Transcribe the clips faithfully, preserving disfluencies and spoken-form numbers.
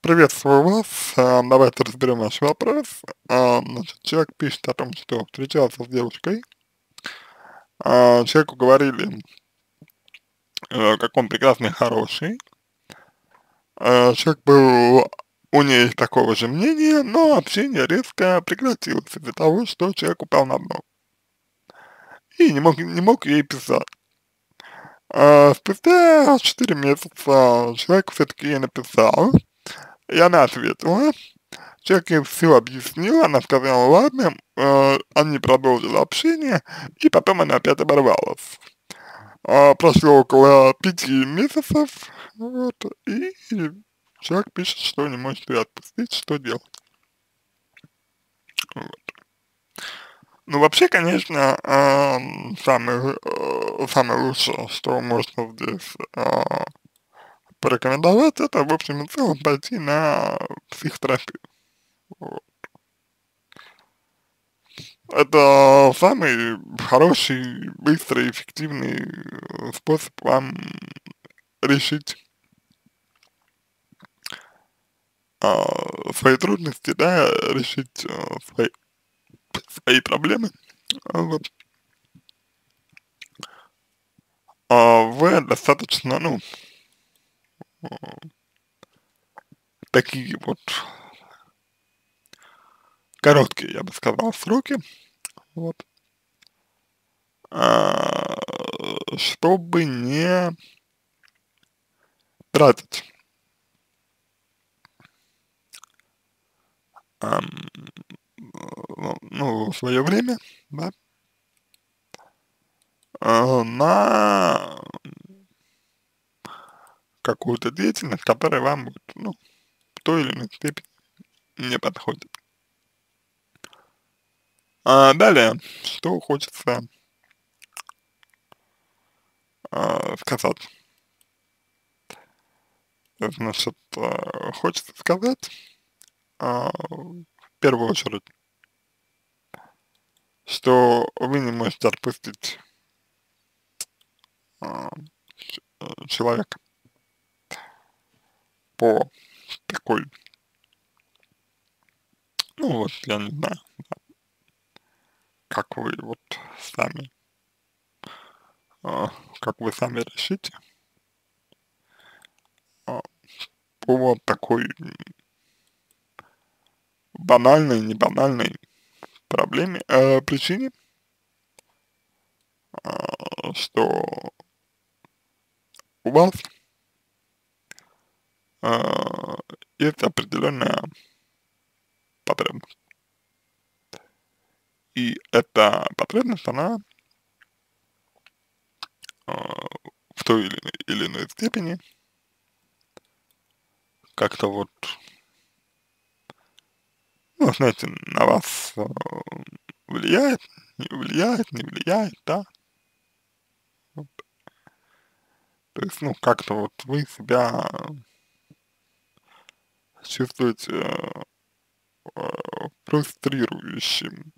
Приветствую вас. А, Давайте разберем наш вопрос. А, Значит, человек пишет о том, что встречался с девушкой. А, Человеку говорили, э, как он прекрасный, хороший. А, Человек был у ней такого же мнения, но общение резко прекратилось из-за того, что человек упал на дно и не мог, не мог ей писать. А, Спустя четыре месяца человек все-таки ей написал, и она ответила. Человек ей всё объяснил, она сказала ладно, э, они продолжили общение, и потом она опять оборвалась. А, прошло около пяти месяцев, вот, и человек пишет, что не может её отпустить, что делать. Вот. Ну, вообще, конечно, ам, самое, э, самое лучшее, что можно здесь, а, порекомендовать, это, в общем и целом, пойти на психотерапию. Вот. Это самый хороший, быстрый, эффективный э, способ вам решить а, свои трудности, да, решить а, свои, свои проблемы. А, Вот. А вы достаточно, ну, а, такие вот короткие, я бы сказал, сроки, вот, а, чтобы не тратить, ам, ну, ну, свое время, да, а, на какую-то деятельность, которая вам будет, ну, в той или иной степени не подходит. А далее, что хочется а, сказать. Значит, а, хочется сказать, а, в первую очередь, что вы не можете отпустить а, ч- э, человека по такой, ну вот, я не знаю, как вы вот сами, а, как вы сами решите, а, по вот такой банальной, не банальной проблеме, э, причине, а, что у вас а, есть определенная потребность. И эта потребность, она а, в той или, или иной степени как-то вот, ну, знаете, на вас а, влияет, не влияет, не влияет, да. Вот. То есть, ну, как-то вот вы себя чувствуете а, фрустрирующим.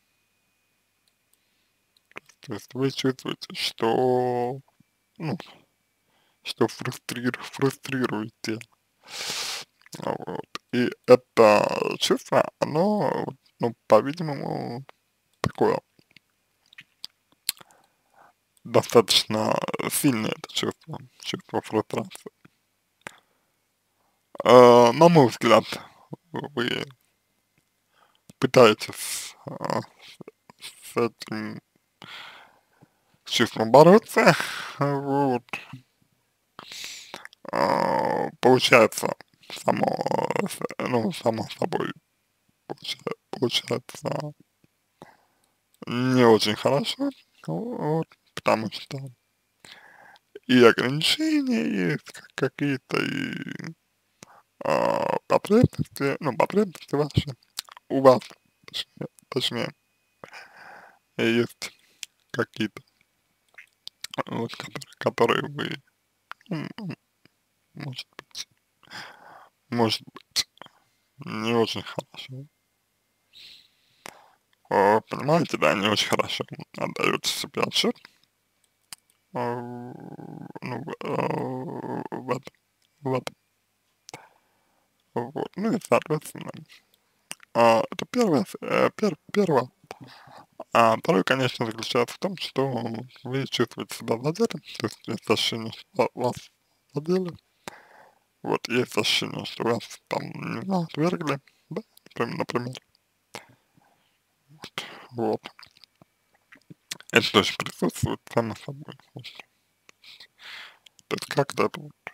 То есть вы чувствуете, что, ну, что фрустрир, фрустрируете. А, Вот. И это чувство, оно, ну, по-видимому, такое достаточно сильное это чувство, чувство фрустрации. А, на мой взгляд, вы пытаетесь а, с этим чувством бороться, вот, а, получается, само, с- ну, само собой, получа- получается не очень хорошо, вот, потому что и ограничения есть как- какие-то, и а, потребности, ну, потребности ваши, у вас, точнее, точнее, есть какие-то, вот, которые, которые вы, м, м, может быть, может быть, не очень хорошо, а, понимаете, да, не очень хорошо отдаете себе отчет, а, ну, в, а, в этом, в этом. Вот, ну и соответственно, а, это первое, с- э, пер, первое. А второе, конечно, заключается в том, что вы чувствуете себя задетым, то есть есть ощущение, что вас задели, вот есть ощущение, что вас там, не знаю, отвергли, да, например, например, вот. Это тоже присутствует само собой. Вот. То есть как-то это, вот,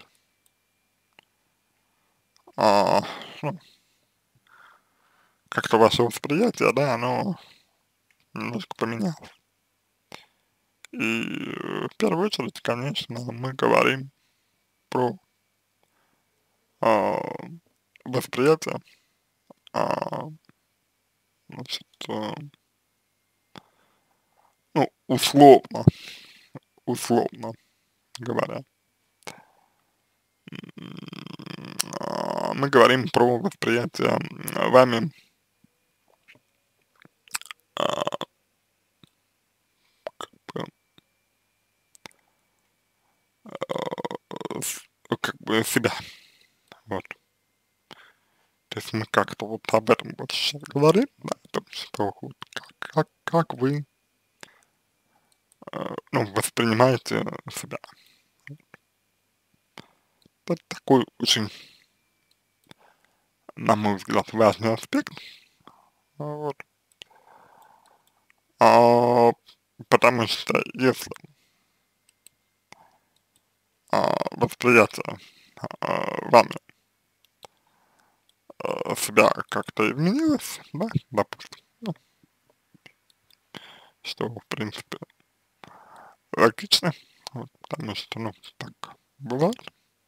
а, ну, как-то ваше восприятие, да, оно немножко поменялось. И э, в первую очередь, конечно, мы говорим про а, восприятие, а, значит, а, ну, условно, условно говоря, м, а, мы говорим про восприятие м, вами а, п- а, с- как бы себя, вот. То есть мы как-то вот об этом вот сейчас говорим, да, о том, что вот как, как, как вы, э, ну, воспринимаете себя. Это такой очень, на мой взгляд, важный аспект, вот. А, потому что если а, восприятие а, вами а, себя как-то изменилось, да, допустим, ну, что, в принципе, логично, вот, потому что, ну, так бывает,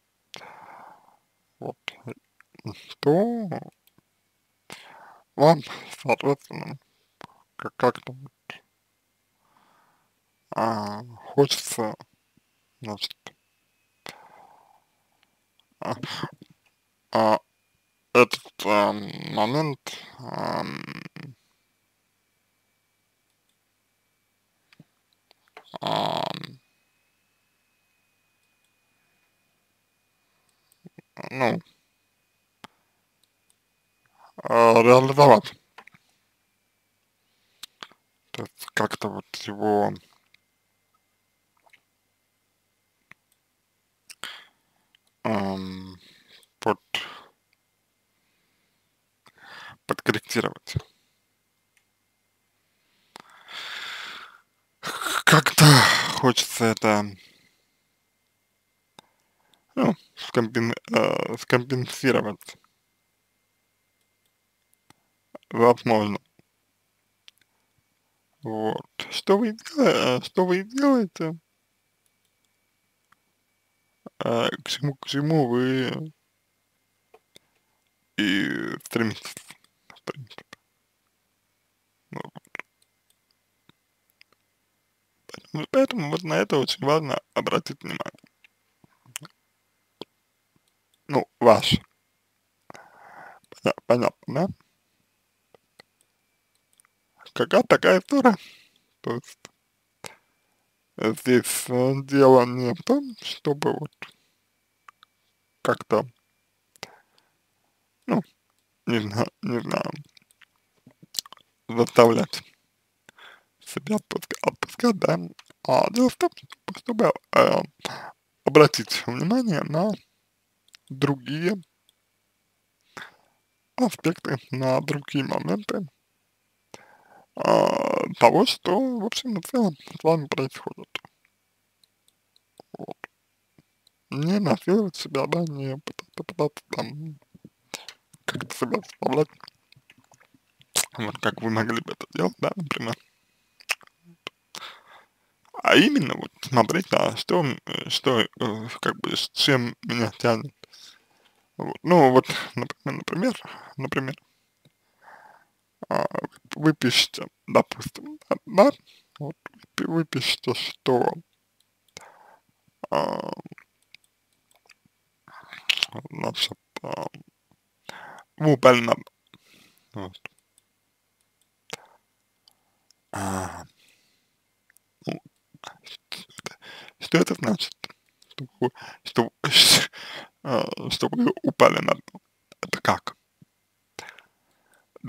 вот, то вам, соответственно, как- как-то а, хочется, значит, а, а, этот ам, момент, ам, ам, ну, а, реализовать, то есть как-то вот его ам, под, подкорректировать. Как-то хочется это, ну, скомпен, э, скомпенсировать, возможно. Вот. Что вы, дела- что вы делаете, э, к чему, к чему вы и стремитесь, в принципе. Ну, вот поэтому вот на это очень важно обратить внимание. Ну, ваше, поня- понятно, да? Какая такая история. То есть э, здесь э, дело не в том, чтобы вот как-то, ну, не знаю, не знаю, заставлять себя отпуска- отпускать, да, а дело в том, чтобы э, обратить внимание на другие аспекты, на другие моменты а, того, что, в общем и целом с вами происходит. Вот. Не насиловать себя, да, не пытаться, пытаться там как-то себя заставлять, вот как вы могли бы это делать, да, например. А именно вот смотреть, да, что, м, э, что, э, как бы, с чем меня тянет. Вот. Ну, вот, например, например, например, а, вы пишете, допустим, да, да, вот, вы пишете, что а, значит, а, вы упали на дно. Вот. А, ну, что это значит? Что вы, что, а, что вы упали на дно? Это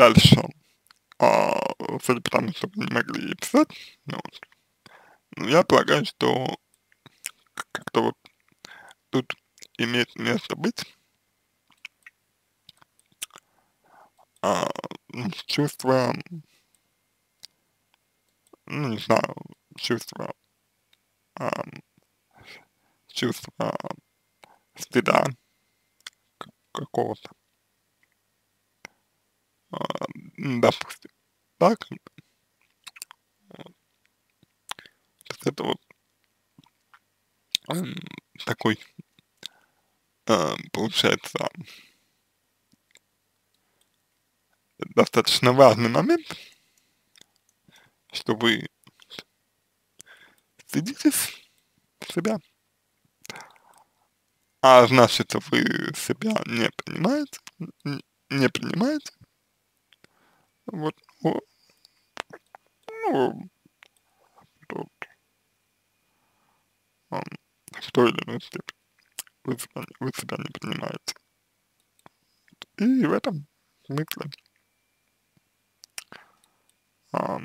дальше, а, судя по тому, что вы не могли ей писать, ну вот, ну, я полагаю, что как-то вот тут имеет место быть, а, м, чувство, ну, не знаю, чувство, ам, чувство стыда какого-то, а, м, допустим, так, вот, то есть это вот, м, такой, а, получается, достаточно важный момент, что вы стыдитесь себя, а значит, вы себя не принимаете, н не принимаете, вот, о, ну, тут, ам, в той или иной степени вы себя не вы себя не принимаете. И в этом смысле, ам,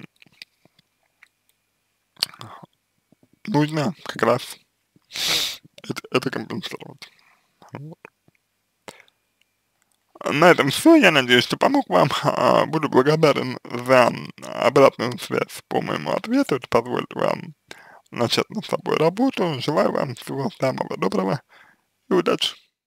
нужно как раз это это компенсировать. Вот. На этом все. Я надеюсь, что помог вам. А, буду благодарен за обратную связь по моему ответу. Это позволит вам начать над собой работу. Желаю вам всего самого доброго и удачи.